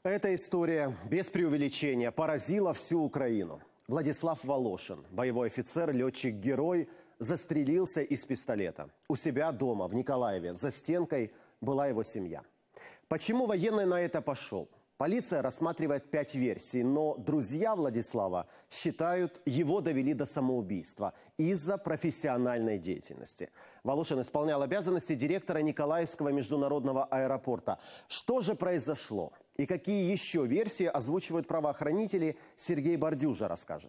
Эта история, без преувеличения, поразила всю Украину. Владислав Волошин, боевой офицер, летчик-герой, застрелился из пистолета. У себя дома, в Николаеве, за стенкой была его семья. Почему военный на это пошел? Полиция рассматривает 5 версий, но друзья Владислава считают, его довели до самоубийства из-за профессиональной деятельности. Волошин исполнял обязанности директора Николаевского международного аэропорта. Что же произошло? И какие еще версии озвучивают правоохранители, Сергей Бардюжа расскажет.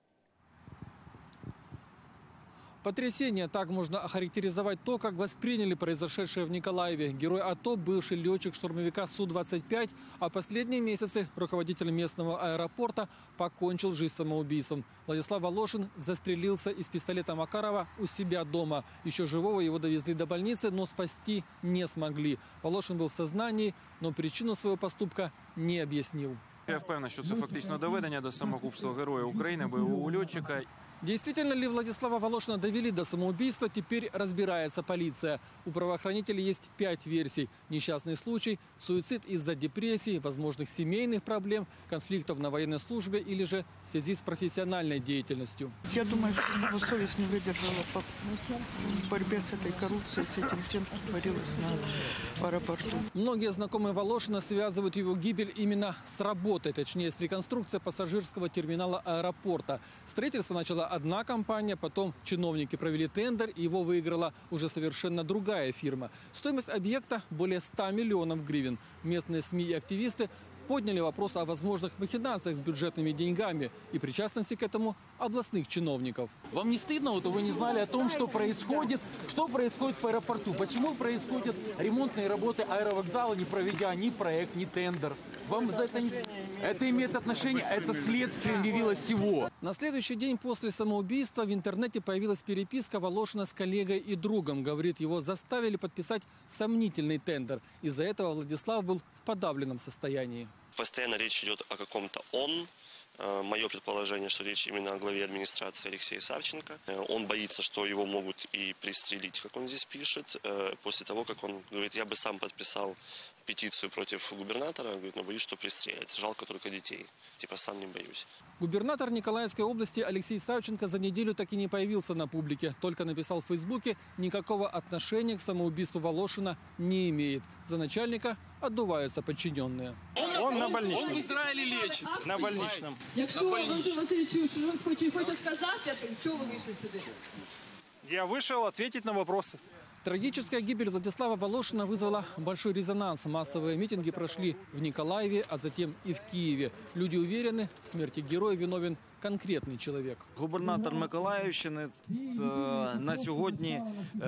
Потрясение, так можно охарактеризовать то, как восприняли произошедшее в Николаеве. Герой АТО, бывший летчик штурмовика Су-25, а последние месяцы руководитель местного аэропорта покончил жизнь самоубийством. Владислав Волошин застрелился из пистолета Макарова у себя дома. Еще живого его довезли до больницы, но спасти не смогли. Волошин был в сознании, но причину своего поступка не объяснил. Я впевнений, що це фактично доведення до самогубства героя України, бойового льотчика. Действительно ли Владислава Волошина довели до самоубийства, теперь разбирается полиция. У правоохранителей есть 5 версий. Несчастный случай, суицид из-за депрессии, возможных семейных проблем, конфликтов на военной службе или же в связи с профессиональной деятельностью. Я думаю, что его совесть не выдержала в борьбе с этой коррупцией, с этим всем, что творилось на аэропорту. Многие знакомые Волошина связывают его гибель именно с работой, точнее с реконструкцией пассажирского терминала аэропорта. Строительство начала одна компания, потом чиновники провели тендер, и его выиграла уже совершенно другая фирма. Стоимость объекта более 100 миллионов гривен. Местные СМИ и активисты подняли вопрос о возможных махинациях с бюджетными деньгами и причастности к этому областных чиновников. Вам не стыдно, вот вы не знали о том, что происходит в аэропорту? Почему происходят ремонтные работы аэровокзала, не проведя ни проект, ни тендер? Вам за это не... Это имеет отношение, это следствие явилось всего. На следующий день после самоубийства в интернете появилась переписка Волошина с коллегой и другом. Говорит, его заставили подписать сомнительный тендер. Из-за этого Владислав был в подавленном состоянии. Постоянно речь идет о каком-то «он». Мое предположение, что речь именно о главе администрации Алексея Савченко. Он боится, что его могут и пристрелить, как он здесь пишет, после того, как он говорит, я бы сам подписал петицию против губернатора, говорит, но боюсь, что пристрелят. Жалко только детей. Типа сам не боюсь. Губернатор Николаевской области Алексей Савченко за неделю так и не появился на публике. Только написал в Фейсбуке, никакого отношения к самоубийству Волошина не имеет. За начальника отдуваются подчиненные. Он на больничном. Он в Израиле лечится. На больничном. Якщо Валентин Васильович хоче сказати, то чого ви вийшли сюди? Я вышел ответить на вопросы. Трагическая гибель Владислава Волошина вызвала большой резонанс. Массовые митинги прошли в Николаеве, а затем и в Киеве. Люди уверены, в смерти героя виновен конкретний чоловік. Губернатор Миколаївщини на сьогодні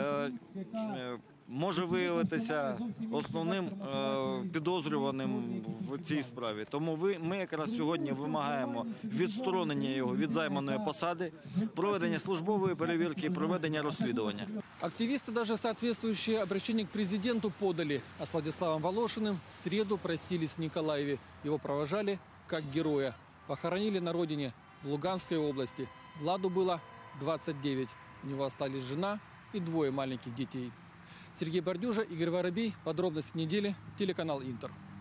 може виявитися основним підозрюваним в цій справі. Тому ми якраз сьогодні вимагаємо відсторонення його від займаної посади, проведення службової перевірки і проведення розслідування. Активисты даже соответствующее обращение к президенту подали. А с Владиславом Волошиным в среду простились в Николаеве. Его провожали как героя. Похоронили на родине в Луганской области. Владу было 29. У него остались жена и 2 маленьких детей. Сергей Бардюжа, Игорь Воробей. Подробности недели. Телеканал Интер.